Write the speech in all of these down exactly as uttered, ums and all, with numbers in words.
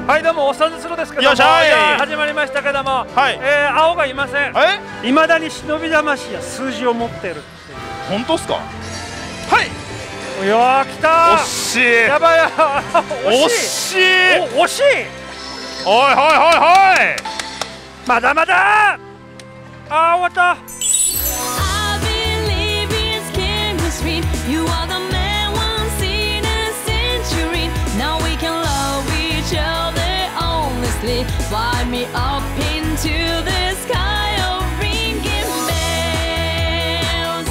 はいどうもおっさんずスロですけども、 よっしゃいじゃあ始まりましたけども、 はいえー、青がいません。 えいまだに忍び魂や数字を持っているっていう。 本当っすか。はいいやー来たー。 惜しいやばいや惜しいお惜しい。 おいおいおいおいまだまだー。あー終わった。 Fly me up into the sky of ringing bells.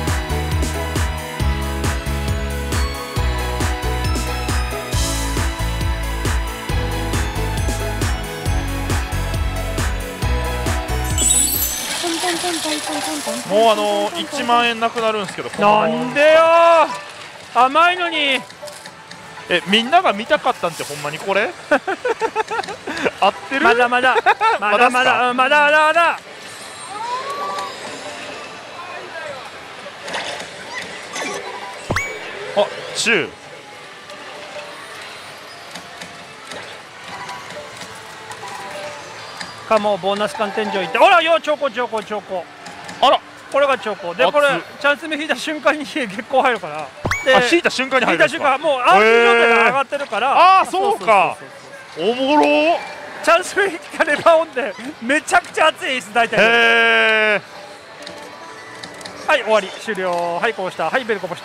もうあのいちまんえんなくなるんですけど、 なんでよー。甘いのに。 え、みんなが見たかったんってほんまにこれ合ってる。 まだまだまだまだまだまだまだ。 あ、中かもうボーナス寒天井行って、ほらよチョコチョコチョコ。 あらこれがチョコで、これ熱っチャンス目引いた瞬間に月光入るから。 あ、引いた瞬間に引いた瞬入るんですか。 間もう安心状態が上がってるから。 ああそうか。おもろー。 チャンス目引かレバーオンでめちゃくちゃ熱いです大体。 へえ。 はい終わり終了。はいこうした。はいベルこぼした。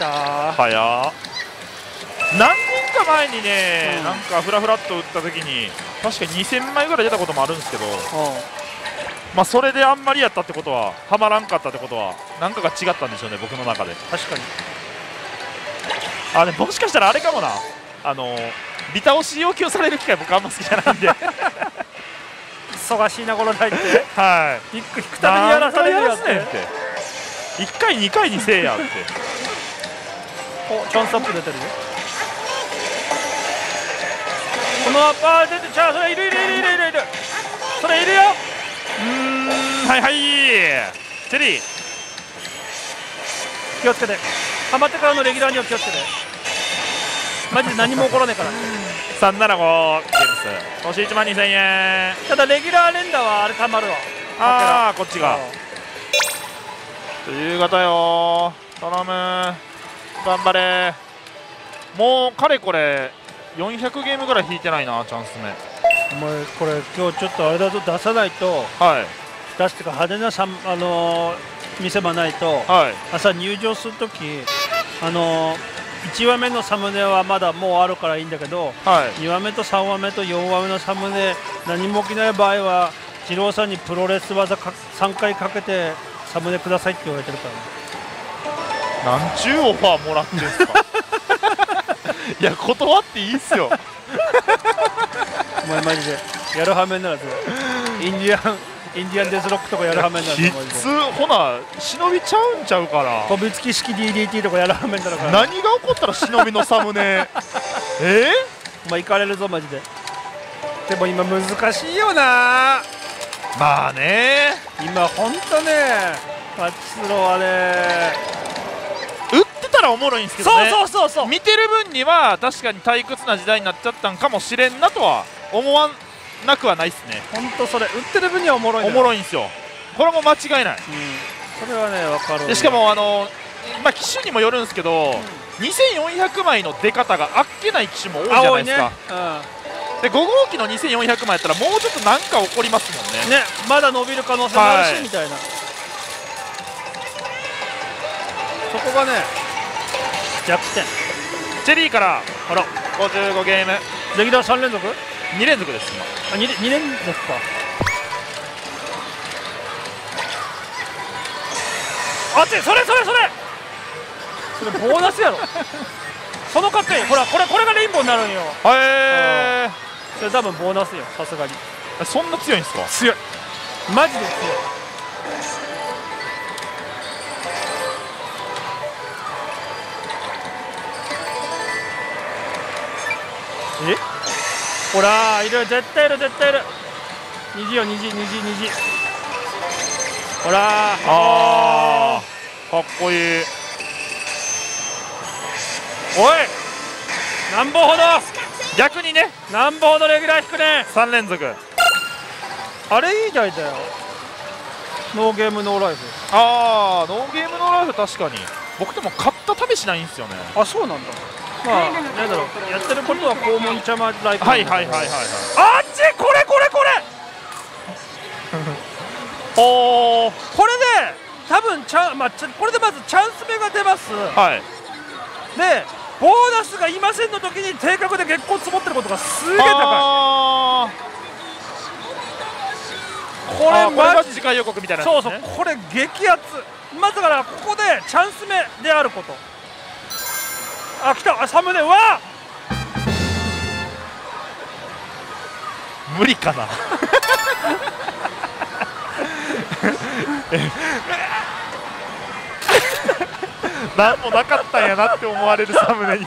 早っ。何年か前にね、 うんなんかフラフラっと打った時に確かににせんまいぐらい出たこともあるんですけど、まあそれであんまりやったってことははまらんかったってことは何かが違ったんでしょうね、僕の中で。 確かに。 あれもしかしたらあれかもな、あのビタ押し要求される機会僕あんま好きじゃないんで忙しいなこの台って。 はいビッグ引くためにやらされるやつねんっていっかいにかいにせえやっておチャンスアップ出てるよ。このアッパー出てちゃう。それいるいるいるいるいるいる。それいるよ。 うーんはいはいチェリー気をつけて。ハマってからのレギュラーには気をつけて。マジで何も起こらないから。 さんななごゲームス星いちまんにせんえん。 ただレギュラー連打はあれたまるわ。 ああこっちが夕方よ頼む頑張れ。もうかれこれよんひゃくゲームぐらい引いてないなチャンス目。 お前これ今日ちょっとあれだと出さないと、 はい出してか派手なさんあのー、見せ場ないと、 はい。 朝入場するときあのー、いちわめのサムネはまだもうあるからいいんだけど、 はいにわめとさんわめとよんわめのサムネ何も起きない場合は二郎さんにプロレス技かさんかいかけてサムネくださいって言われてるからね。 なんちゅうオファーもらってんすかいや断っていいっすよお前マジでやるはめにならずインディアンインディアンデスロックとかやるはめになるきっつほな忍びちゃうんちゃうから飛びつき式 ディーディーティー とかやるはめになるから何が起こったら忍びのサムネえお前行かれるぞマジで。でも今難しいよな。 ー、まあね今ほんとねパチスロはね打ってたらおもろいんですけどね。 そうそうそうそう。 見てる分には確かに退屈な時代になっちゃったんかもしれんなとは思わなくはないっすね。 ほんとそれ売ってる分にはおもろいおもろいんですよ。これも間違いない。 うん、それはね分かる。 でしかもあのまあ機種にもよるんですけど、うん、にせんよんひゃくまいの出方があっけない機種も多いじゃないですか。 ねうん、 でご号機のにせんよんひゃくまいやったらもうちょっとなんか起こりますもんね。 ねまだ伸びる可能性もあるし、はい、みたいな。そこがね弱点。 チェリーからあらごじゅうごゲームレギュラーさん連続に連続です今。 あ 2, 2連続か。あっちそれそれそれそれボーナスやろそのかっこいい。ほらこれこれがレインボーになるんよ。 へえそれ多分ボーナスよさすがに。 そんな強いんですか。 強いマジで強い。えほらいる絶対いる絶対いる。虹よ虹虹虹。ほらあーかっこいい。 おい何本ほど逆にねなんぼほどレギュラー引くね。 さん連続。 あれいいじゃんだよ。ノーゲームノーライフ。 ああノーゲームノーライフ確かに僕でも買った試しないんですよね。 あ、そうなんだ。まあ、なんだろう、やってることは肛門ちゃまライフ。 はいはいはいはいはい。 あっち、これこれこれ。 おおこれで多分チャン、まあ、ちゃこれでまずチャンス目が出ます。 はいで、ボーナスがいませんの時に定格で月光積もってることがすげえ高い。 あこれあこれがマジ次回予告みたいなそうそう、 やつですね。 これ激アツ。まずだからここでチャンス目であること。あ、来た。あ、サムネ。うわ無理かな何もなかったんやなって思われるサムネに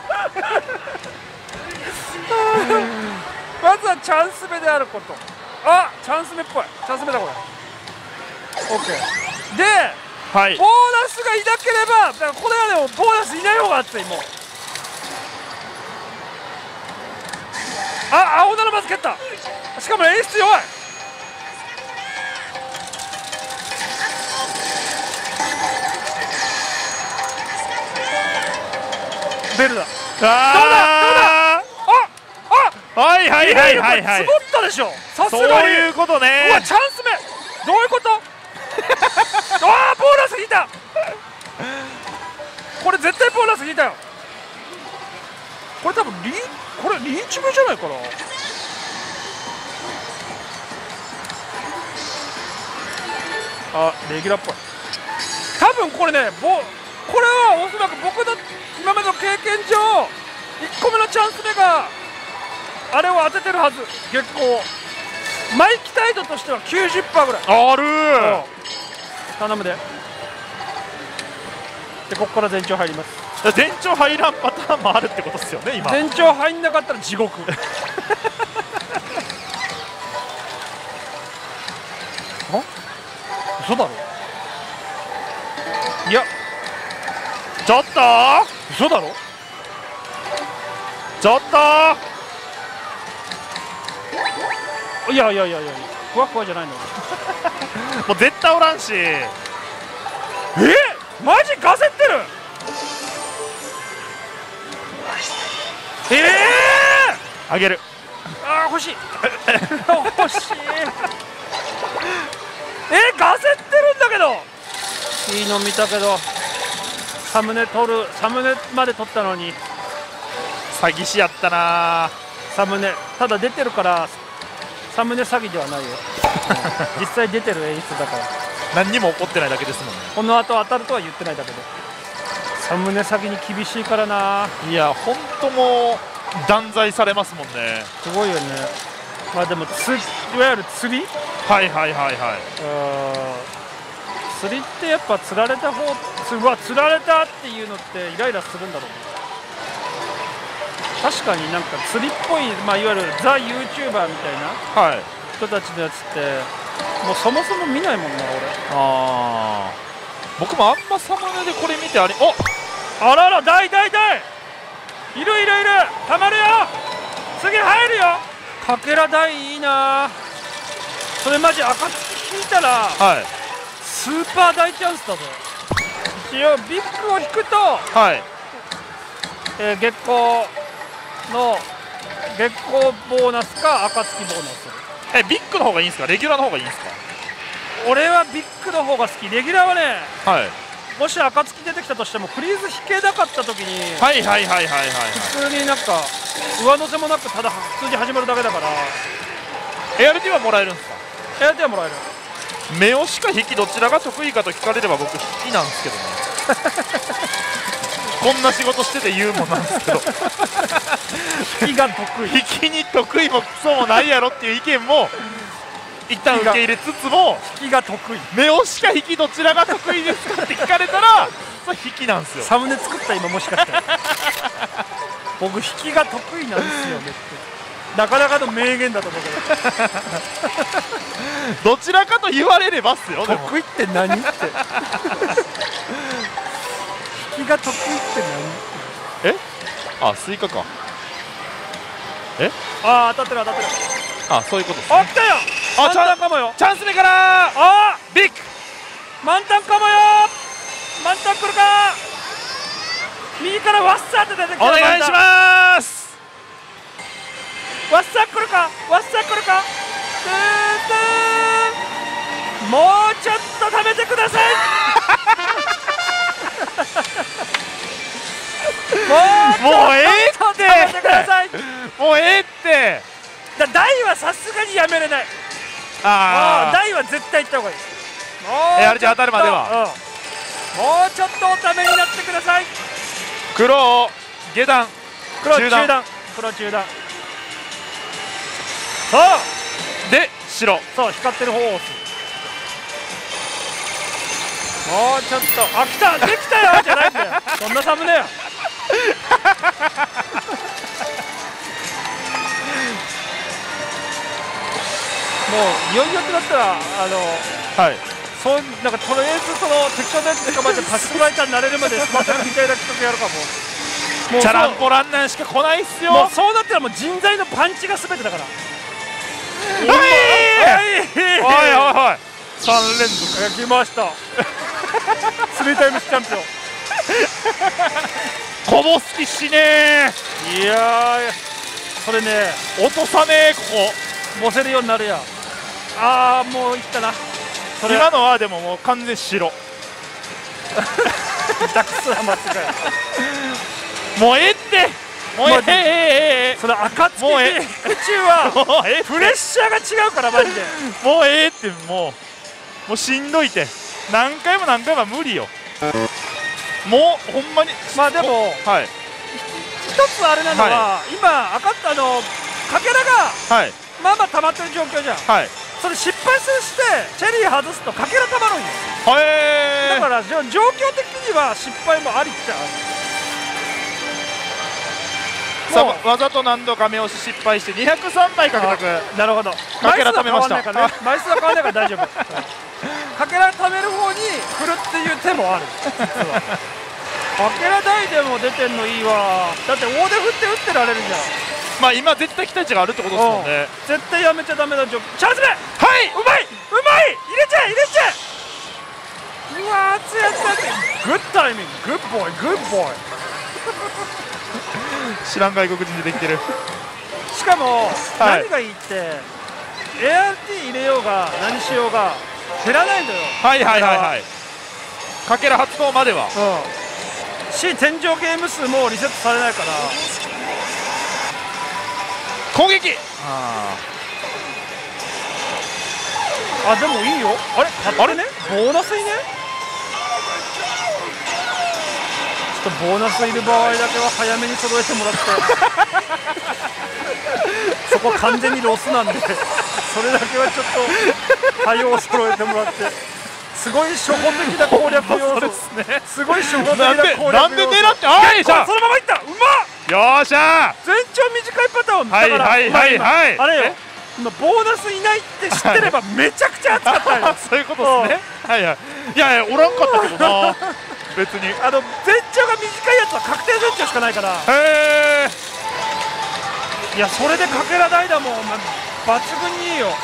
まずはチャンス目であること。あ、チャンス目っぽい。チャンス目だこれ。オッケーで、 はいボーナスがいなければ、だからこれはでもボーナスいない方が熱い。もうあ、青ならまず蹴った。しかも演出弱い。ベルだ。 ああ、 はいはいはいはいはい積もったでしょ。さすそうがに。 いうことね。 うわ、チャンス目。どういうことああ、ボーナス引いた。これ絶対ボーナス引いたよ。これ多分リーこれリーチ目じゃないかな。あ、レギュラーっぽい。多分これね、ボこれはおそらく僕の今までの経験上いっこめのチャンス目があれを当ててるはず。月光毎期態度としては きゅうじゅっパーセント ぐらい。 あるー。 頼むで。で、ここから全長入ります。 全長入らんパターンもあるってことですよね今。 全長入んなかったら地獄あ、嘘だろ。いや、 ちょっと嘘だろ。 ちょっといやいやいやいや、ふわふわじゃないの。 もう絶対おらんし。 え、マジガセってる。ええあげる。 ー、あー欲しい欲しい。え、ガセってるんだけど。いいの見たけどサムネ撮る、サムネまで撮ったのに詐欺師やったな。 サムネただ出てるからサムネ詐欺ではないよ実際出てる演出だから。 何にも起こってないだけですもんね。 この後当たるとは言ってないだけでサムネ詐欺に厳しいからな。 いや本当もう断罪されますもんね。 すごいよね。まあでもついわゆる釣り、 はいはいはいはい。 釣りってやっぱ釣られた方つうわ釣られたっていうのってイライラするんだろうね。確かになんか釣りっぽい、まあ、いわゆるザ・ユーチューバーみたいなはい。 人たちのやつってもうそもそも見ないもんな俺。 ああ僕もあんまサムネでこれ見てあれ、おあらら、大大大いるいるいる、たまるよ。次入るよ。かけら大いいな。それマジ暁引いたらはいスーパー大チャンスだぞ。一応ビッグを引くと、 はいえー、月光の月光ボーナスか暁ボーナス。 えビッグの方がいいんですかレギュラーの方がいいんです俺はビッグの方が好き。レギュラーはね、 か。はいもし暁出てきたとしてもフリーズ引けなかった時にはいはいはいはいはい普通になんか上乗せもなくただ普通に始まるだけだから。 エーアールティー はもらえるんですか。 エアテはもらえる。 目押しか引きどちらが得意かと聞かれれば僕引きなんですけどねこんな仕事してて言うもんなんですけど引きが得意。 引きに得意もクソもないやろっていう意見も一旦受け入れつつも、 引きが得意。 目押しか引きどちらが得意ですかって聞かれたらそれ引きなんですよ。 サムネ作った今もしかして僕引きが得意なんですよねってなかなかの名言だと思うけどちらかと言われればっすよ。でども得意って何って引きが得意ってえあスイカか。 えああ当たってる当たってる。 あそういうことですね。 あ来たよ。 あ満タンかもよ。 チャンス目からあビッグ満タンかもよ。満タン来るか。右からワッサーって出てきた。 お願いします。 ワッサー来るか。ワッサー来るか。トゥートゥーもうちょっと食べてください。もうもうええって食べてください。 もうええってだ大はさすがにやめれない。 ああ大は絶対行った方がいい。 えあれじゃ当たるまでは、 うん、もうちょっとおためになってください。 黒下段黒中中段段黒中段。そうで白そう光ってる方を押す。もうちょっとあ来たできたよじゃないんだよ。そんなサムネよ。もういよいよってなったらあのはいそうなんかとりあえずその適当なやつ捕まえてパスフライターになれるまでスマートフォンみたいな企画やるかも。もうチャランポランなんしか来ないっすよ。 もうそうなったらもう人材のパンチが全てだから。 おいおいおいさん連続来ました。スリータイムスチャンピオン。 こぼす気しねいやーそれねえ落とさねえここボせるようになるやん。ああもういったな。それ今のはでももう完全白ダックスは間違い。 もうええってもうええええええそれ暁もうええ宇宙はもうええってプレッシャーが違うからマジで。 もうええってもうもうしんどいて何回も何回も無理よ。もうほんまにまあでもはい一つあれなのは、今赤ったあのかけらがはいまあまあ溜まってる状況じゃん。 はいそれ失敗するしてチェリー外すとかけら溜まるんよ。 へえだからじょ状況的には失敗もありっちゃある。もうさわざと何度か目押し失敗してにひゃくさんまい獲得。 なるほど。 かけら貯めました枚数は変わんないからね枚数は変わんないから大丈夫。かけら貯める方に振るっていう手もある。実はかけら台でも出てんのいいわ。だって大手振って打ってられるじゃん。 まあ今絶対期待値があるってことですもんね。 絶対やめちゃダメな状況。チャンス目。 はいうまいうまい入れちゃえ入れちゃえ。うわー熱い熱い熱い。グッドタイミンググッボーイグッボーイ。 知らん外国人でできてる。 しかも、 はい何がいいって エーアールティー 入れようが何しようが減らないんだよ。 はいはいはいはいかけら発動まではうんし天井ゲーム数もリセットされないから攻撃ああでもいいよ。あれあれねボーナスいね。ちょっとボーナスいる場合だけは早めに揃えてもらってそこ完全にロスなんでそれだけはちょっと対応揃えてもらって。すごい初歩的な攻略要素ですね。すごい初歩的ななんで攻略要素。 なんで狙ってあいじゃんそのままいった。うまっ。 よっしゃ全長短いパターンだはいからはいはいはいあれよ今ボーナスいないって知ってればめちゃくちゃ熱かったよ。 そういうことですね。はいはいいやいやおらんかったけどな別に。へあの全長が短いやつは確定全長しかないからえいやそれでかけら代だもん、まあ、抜群にいいよ。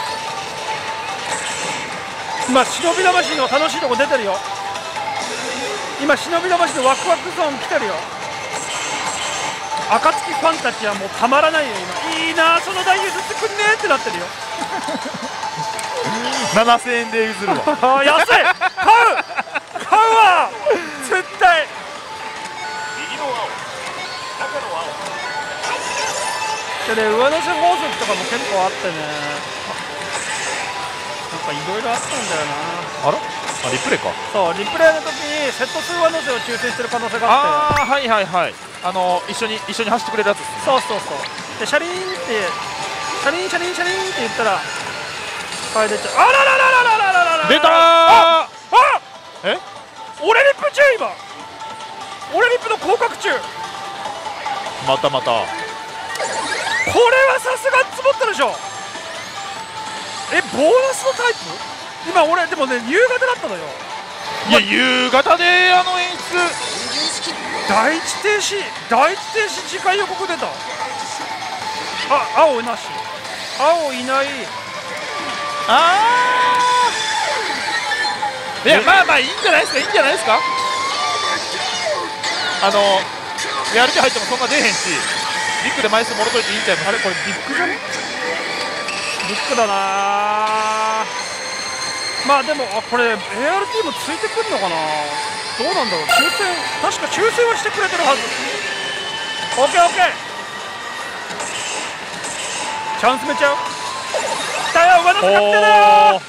今忍び魂の楽しいとこ出てるよ。今忍び魂のワクワクゾーン来てるよ。暁ファンたちはもうたまらないよ今。いいなその台譲ってくんねーってなってるよ。 ななせんえんで譲るわあ安い買う買うわ絶対。でね上乗せ法則とかも結構あってねなんかいろいろあったんだよな。 あらあリプレイか。 そうリプレイの時にセット数上乗せを抽選してる可能性があってああはいはいはいあの一緒に一緒に走ってくれるやつですね。 そうそうそうでシャリーンってシャリンシャリンシャリンって言ったら買い出ちゃう。あららららららららら出たー。 ああえ俺リップ中今俺リップの降格中。 またまたこれはさすが積もったでしょ。えボーナスのタイプ今俺でもね夕方だったのよ。 いや夕方であの演出第一停止第一停止次回予告出た。 あ、青なし、青いない。 ああ、いや、まあまあいいんじゃないですか、いいんじゃないですか。あのやる気入ってもそんな出へんし、ビッグで枚数もろといていいんちゃいます。 あれこれビッグじゃね。ビッグだな。まあでもあこれ エーアールティー もついてくるのかな。どうなんだろう。抽選、確か抽選はしてくれてるはず。オッケーオッケー。チャンスめちゃう。来たよ、上乗せ確定だよ。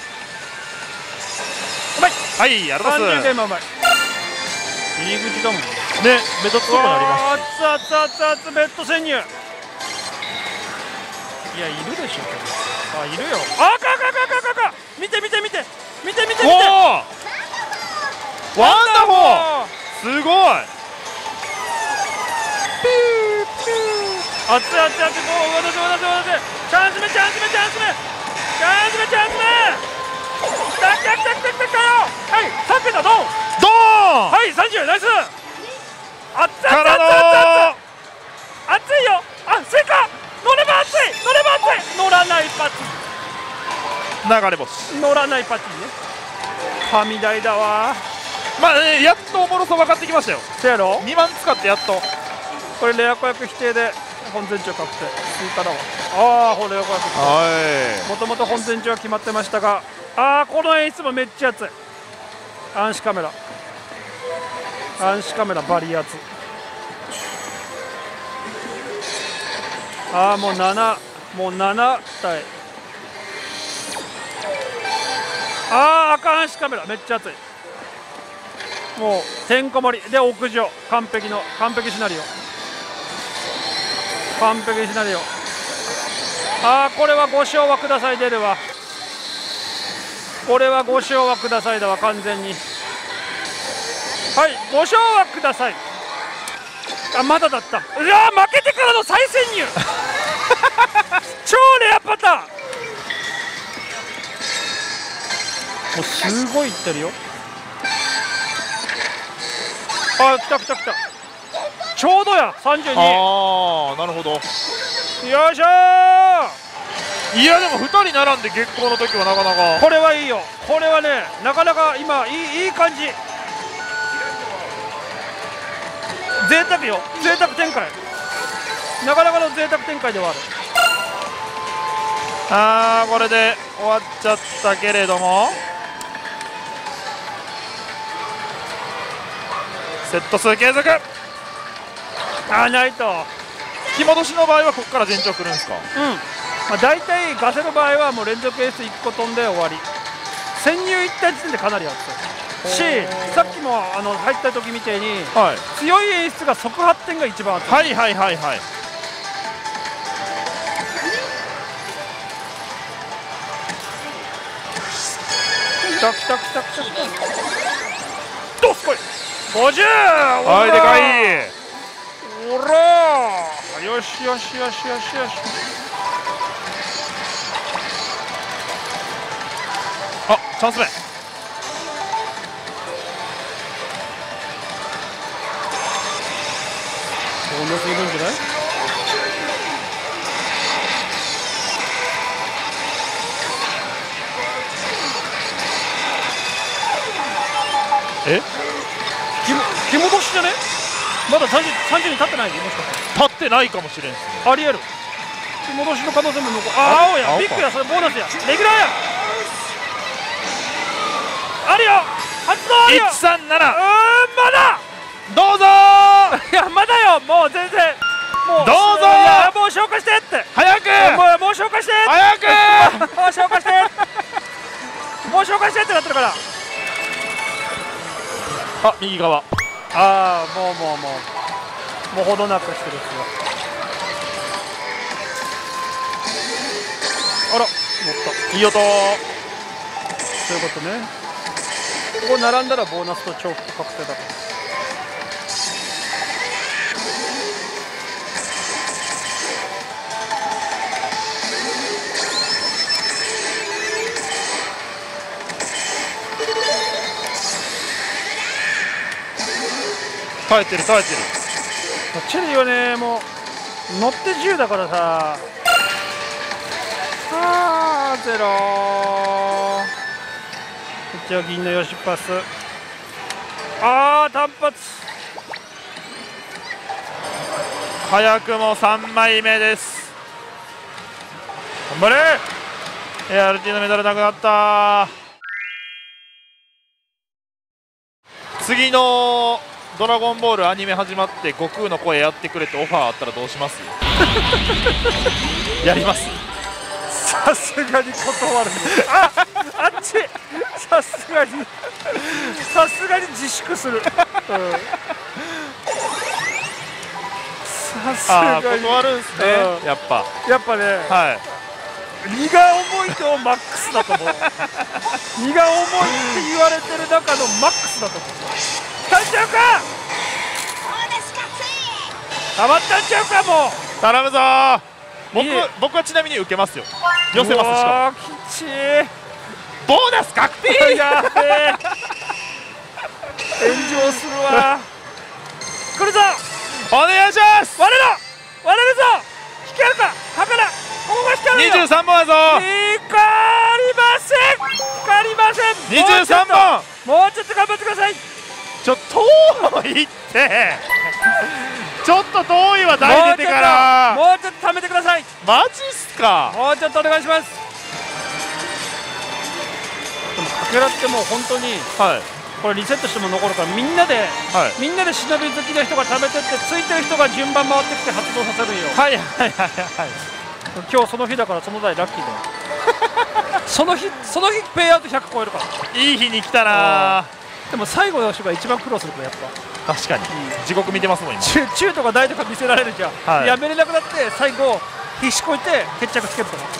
うまい。 はい、ありがとうございます。 さんじゅうゲームうまい。入り口だもんね。 目立つとこになりました。 熱々熱々熱ベッド潜入。いやいるでしょ。あ、いるよ。あかかかかかか。見て見て見て見て見て見て。 おお、ワンダフォー、すごい。 熱々熱々、もう渡せ渡せ渡せ。チャンス目チャンス目チャンス目チャンス目チャンス目。来た来た来た来た来た来たよ。はい、さんけんだ、ドンドーン。 はい、さんじゅう、ナイス。熱々 から熱々熱いよ。あ、スイカ乗れば熱い、乗れば熱い。乗らないパチ、 の流れ星。 乗らないパチね。神台だわ。 まあ、ね、やっとおもろさ分かってきましたよ。 せやろ。 にまん使ってやっと。 これレア子役否定で本全長確定。スイカだわ。ああ、これレア子役。 はもともと本全長は決まってましたが、ああ、この演出もめっちゃ熱い。暗視カメラ、暗視カメラバリ熱。ああ、もうなな、もうなな体。ああ、赤暗視カメラめっちゃ熱い。もうてんこ盛りで屋上、完璧の完璧シナリオ、完璧シナリオ。ああ、これはご賞はください出るわ。これはご賞はくださいだわ、完全に。はい、ご賞はください。あ、まだだった。うわ、負けてからの再潜入超レアパターン。もうすごいいってるよ。あ、来た来た来た。ちょうどや、さんじゅうに。 ああ、なるほど。 よいしょー。 いやでもふたり並んで月光の時はなかなか。 これはいいよ。これはね、なかなか今いい、いい感じ。贅沢よ、贅沢展開。なかなかの贅沢展開ではある。 ああ、これで終わっちゃったけれども、セット数継続。 あー、ないと。 引き戻しの場合はここから全長くるんですか。 うん、まあ、大体ガセの場合はもう連続エースいっこ飛んで終わり。潜入いった時点でかなり熱いし、さっきもあの入った時みたいに、 はい、 強い演出が即発点が一番熱い。 はいはいはいはい。 きたきたきたきたきた。どうすこいごじゅう。 はい、でかい。 おらー、よしよしよしよしよし。 あ、チャンス目。 ボーナスいるんじゃない。 え、 引き戻しじゃね。まださんじゅう、さんじゅうに立ってない。もしかして立ってないかもしれんすね。 ありえる。引き戻しの可能性も残る。あ、青や、 青かビッグや、それボーナスや、レギュラーや。あるよ、発動あるよ。 いちさんなな。 うーん、まだどうぞいや、まだよ、もう全然。もうどうぞいや、もう消化してって。 早くもう、もう消化して早くもう消化してもう消化してってなってるから。 あ、右側。 ああ、もうもうもうもうほどなくしてるっすよ。あら、乗った。 いい音。 そういうことね。ここ並んだらボーナスと重複確定だと。 耐えてる耐えてる。 チェリーはね、もう乗ってじゅうだからさ。あーゼロ。一応銀のよしパス。あー単発。 早くもさんまいめです。頑張れ。 エーアールティー のメダルなくなった。次のドラゴンボールアニメ始まって悟空の声やってくれってオファーあったらどうします？やります。 さすがに断る。ああっちさすがにさすがに自粛する。うん、さすあがに断るんすね、 うん、 やっぱやっぱね、 はい、 荷が重いとマックスだと思う。荷が重いって言われてる中のマックスだと思う。たんちゃうか、たまったんちゃうか、もう頼むぞー。僕いい僕はちなみに受けますよ。寄せます。しかもきちもボーナス確定。 やべえ炎上するわ。来るぞ、 お願いします。 割れろ割れるぞ。引けるか、はかな、ここが引かれるよ。 にじゅうさんぼんやぞ。 光りません、光りません。 にじゅうさんぼん、 もうちょっと頑張ってください。 ちょっと遠いってちょっと遠いわ、台出てから。 もうちょっと貯めてください。 マジっすか。 もうちょっとお願いします。でもかけらってもう本当にはいこれリセットしても残るから、みんなで、 はい、 みんなで忍び好きな人が貯めてって、ついてる人が順番回ってきて発動させるんよ。 はいはいはいはい。 今日その日だから、その台ラッキーだよ。その日その日ペイアウトひゃく超えるから。 いい日に来たな。 でも最後の人が一番苦労するから、やっぱ確かに、うん、地獄見てますもん今。 中中とか大とか見せられるじゃん、はい、やめれなくなって最後必死こいて決着つけるとか。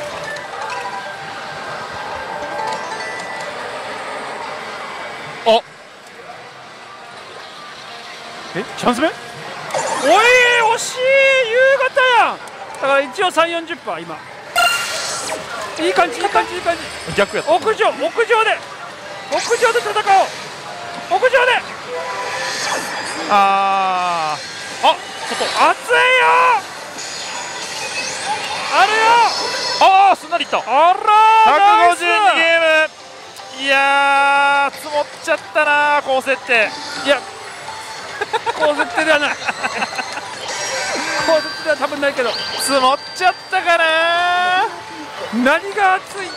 あえチャンス目、おい惜しい、夕方やん。だから一応さんじゅう、よんじゅっパーセント今。いい感じいい感じいい感じ。 逆やった。 屋上屋上で屋上で戦おう。屋上で、 あーあ、 ちょっと熱いよ、あるよ。 ああ、すんなりいった。 あらひゃくごじゅうにゲーム。いやー、積もっちゃったな、高設定。 いや、高設定ではない。高設定では多分ないけど、 積もっちゃったかな。 何が熱いって、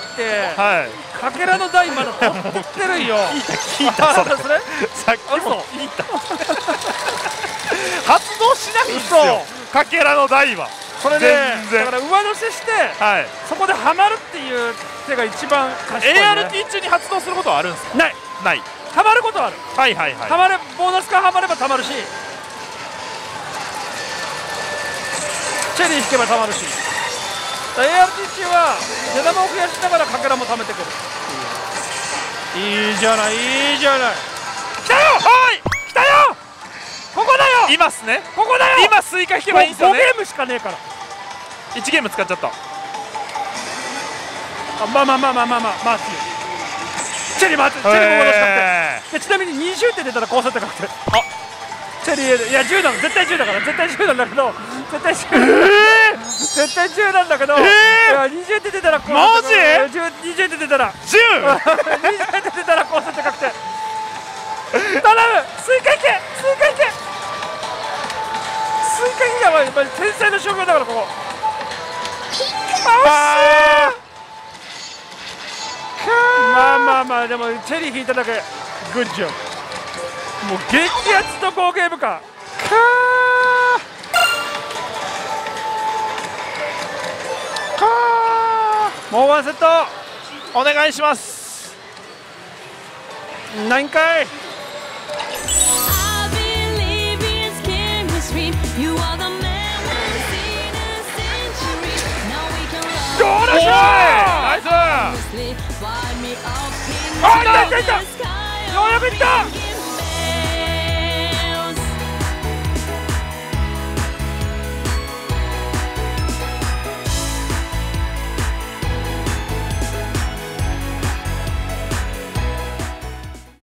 はい、 かけらの台まだ取ってるよ。 聞いた聞いた、それそれさっきも聞いた。発動しないんですよ、かけらの台は。 それで、だから上乗せして、 はい、 そこではまるっていう手が一番賢いね。 エーアールティー 中に発動することはあるんですか？ ないない。 はまることはある。 はいはいはい。 はまれ、ボーナスがはまればたまるし、チェリー引けばたまるし、エーアールティー 中は値玉を増やしながらかけらも貯めてくる。いいじゃないいいじゃない。来たよ、おい来たよ、ここだよ、 いますね、 ここだよ。 今スイカ引けばいいんですよね。 ごゲームしかねえから。 いちゲーム使っちゃった。 あ、まあまあまあまあまあまあまあ、チェリー回って、チェリーも戻し確定。でちなみににじゅうてん出たら高設定確定。あ、チェリー、いやじゅうなの、絶対じゅうだから、絶対じゅうなんだけど、絶対じゅう、えー、絶対じゅうなんだけど、えー、いやにじゅうてん出たら高設定。マジ？にじゅうてん出たらじゅう。 にじゅうてん出たら高設定確定。頼む、スイカいけ、スイカいけ、スイカいけばやっぱり天才の証拠だからここ。あー、まあまあまあ、でもチェリー引いただけグッジョブ。もう激アツと好ゲームか。かーかー、もうワンセットお願いします。 何回。よっしゃー、ナイス。あ、いったいったいった、ようやくいった。